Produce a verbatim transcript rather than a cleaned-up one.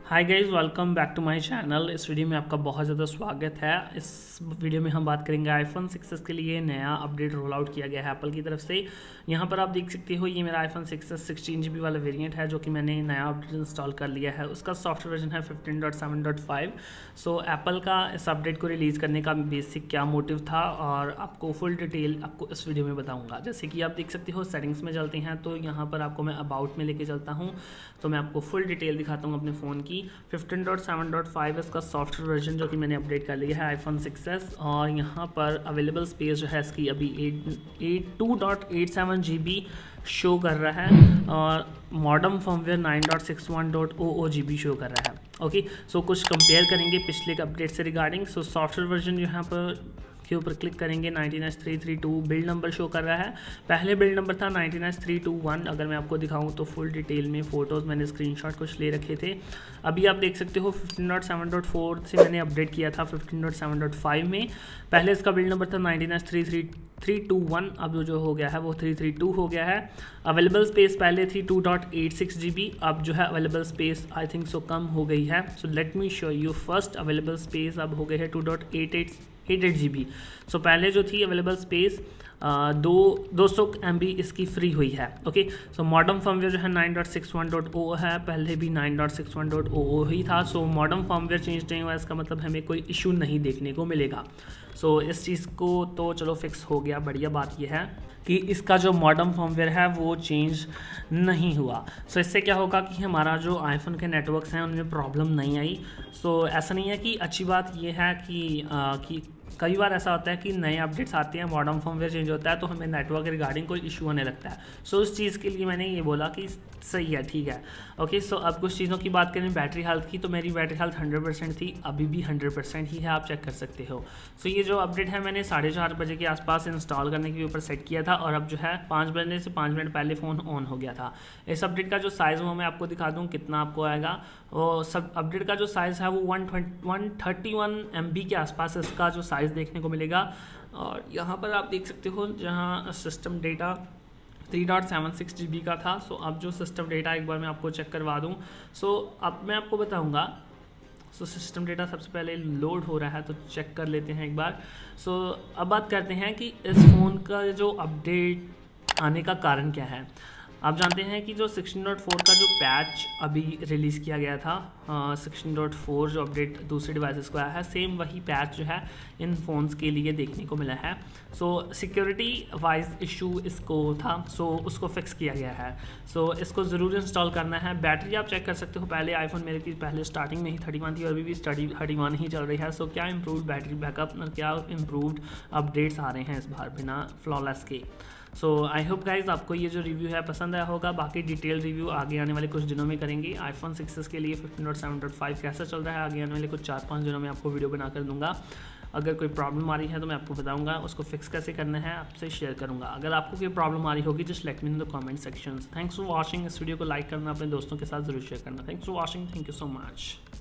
Hi guys, welcome back to my channel. इस video में आपका बहुत ज़्यादा स्वागत है। इस वीडियो में हम बात करेंगे आईफोन सिक्स एस के लिए नया अपडेट रोल आउट किया गया है एप्पल की तरफ से। यहाँ पर आप देख सकते हो, ये मेरा iPhone six S sixteen G B वाला वेरिएंट है जो कि मैंने नया अपडेट इंस्टॉल कर लिया है। उसका सॉफ्टवेयर वर्जन है fifteen dot seven dot five. So Apple का इस अपडेट को रिलीज़ करने का बेसिक क्या मोटिव था और आपको फुल डिटेल आपको इस वीडियो में बताऊँगा। जैसे कि आप देख सकते हो, सेटिंग्स में चलते हैं तो यहाँ पर आपको मैं अबाउट में लेके चलता हूँ, तो मैं आपको फुल डिटेल दिखाता हूँ अपने फ़ोन की। Fifteen dot seven dot five इसका सॉफ्टवेयर वर्जन जो कि मैंने अपडेट कर लिया है आईफोन सिक्स एस, और यहाँ पर अवेलेबल स्पेस जो है इसकी अभी eight eight two dot eight seven G B show कर रहा है और modern firmware nine dot six one dot O O G B show कर रहा है। ओके, सो कुछ कंपेयर करेंगे पिछले अपडेट से रिगार्डिंग। सो सॉफ्टवेयर वर्जन यहाँ पर के ऊपर क्लिक करेंगे, nineteen S three three two build number show कर रहा है। पहले बिल्ड नंबर था nineteen S three two one. अगर मैं आपको दिखाऊं तो फुल डिटेल में फ़ोटोज़ मैंने स्क्रीनशॉट कुछ ले रखे थे। अभी आप देख सकते हो fifteen dot seven dot four से मैंने अपडेट किया था fifteen dot seven dot five में। पहले इसका बिल्ड नंबर था nineteen S three three three two one, अब जो हो गया है वो थ्री थ्री टू हो गया है। अवेलेबल स्पेस पहले थी two dot eight six G B, अब जो है available space I think so कम हो गई है। So let me show you first. Available space अब हो गई है two dot eight eight eight eight G B. So पहले जो थी अवेलेबल स्पेस दो दो सौ एम बी इसकी फ्री हुई है। ओके, सो मॉडर्न फर्मवेयर जो है nine dot six one dot O है, पहले भी nine dot six one dot O ही था। सो मॉडर्न फर्मवेयर चेंज नहीं हुआ, इसका मतलब हमें कोई इशू नहीं देखने को मिलेगा। सो so, इस चीज़ को तो चलो फिक्स हो गया। बढ़िया बात यह है कि इसका जो मॉडर्न फर्मवेयर है वो चेंज नहीं हुआ। सो so, इससे क्या होगा कि हमारा जो आईफोन के नेटवर्क्स हैं उनमें प्रॉब्लम नहीं आई। सो so, ऐसा नहीं है कि अच्छी बात यह है कि आ, कि कई बार ऐसा होता है कि नए अपडेट्स आते हैं, मॉडर्न फर्मवेयर चेंज होता है तो हमें नेटवर्क रिगार्डिंग कोई इशू होने लगता है। सो so, उस चीज़ के लिए मैंने ये बोला कि सही है, ठीक है। ओके, सो अब कुछ चीज़ों की बात करें बैटरी हेल्थ की, तो मेरी बैटरी हेल्थ हंड्रेड परसेंट थी, अभी भी हंड्रेड परसेंट ही है, आप चेक कर सकते हो। सो so, ये जो अपडेट है मैंने साढ़े चार बजे के आसपास इंस्टॉल करने के ऊपर सेट किया था और अब जो है पाँच बजने से पाँच मिनट पहले फ़ोन ऑन हो गया था। इस अपडेट का जो साइज़ वो मैं आपको दिखा दूँ कितना आपको आएगा। वो सब अपडेट का जो साइज़ है वो one twenty one thirty one M B के आसपास इसका जो साइज़ देखने को मिलेगा। और यहाँ पर आप देख सकते हो जहाँ system data three dot seven six G B का था। सो अब जो सिस्टम डेटा एक बार मैं आपको चेक करवा दूँ। सो अब मैं आपको बताऊँगा। सो सिस्टम डेटा सबसे पहले लोड हो रहा है तो चेक कर लेते हैं एक बार। सो अब बात करते हैं कि इस फ़ोन का जो अपडेट आने का कारण क्या है। आप जानते हैं कि जो सिक्सटीन डॉट फोर का जो पैच अभी रिलीज़ किया गया था, सिक्सटीन डॉट फोर जो अपडेट दूसरे डिवाइसेस को आया है, सेम वही पैच जो है इन फ़ोन्स के लिए देखने को मिला है। सो सिक्योरिटी वाइज इशू इसको था, सो so, उसको फिक्स किया गया है। सो so, इसको ज़रूर इंस्टॉल करना है। बैटरी आप चेक कर सकते हो, पहले आईफोन मेरे की पहले स्टार्टिंग में ही थर्टी वन थी और अभी भी स्टडी थर्टी वन ही चल रही है। सो so, क्या इम्प्रूवड बैटरी बैकअप, क्या इम्प्रूवड अपडेट्स आ रहे हैं इस बार बिना फ्लॉलेस के। सो आई होप गाइज आपको ये जो रिव्यू है पसंद आया होगा। बाकी डिटेल रिव्यू आगे आने वाले कुछ दिनों में करेंगे। आईफोन सिक्स एस के लिए fifteen dot seven dot five कैसा चल रहा है आगे आने वाले कुछ चार पाँच दिनों में आपको वीडियो बना कर दूंगा। अगर कोई प्रॉब्लम आ रही है तो मैं आपको बताऊंगा, उसको फिक्स कैसे करना है आपसे शेयर करूंगा। अगर आपको कोई प्रॉब्लम आ रही होगी just let me in the comment section. Thanks for watching. इस वीडियो को लाइक करना, अपने दोस्तों के साथ जरूर शेयर करना। Thanks for watching, thank you so much.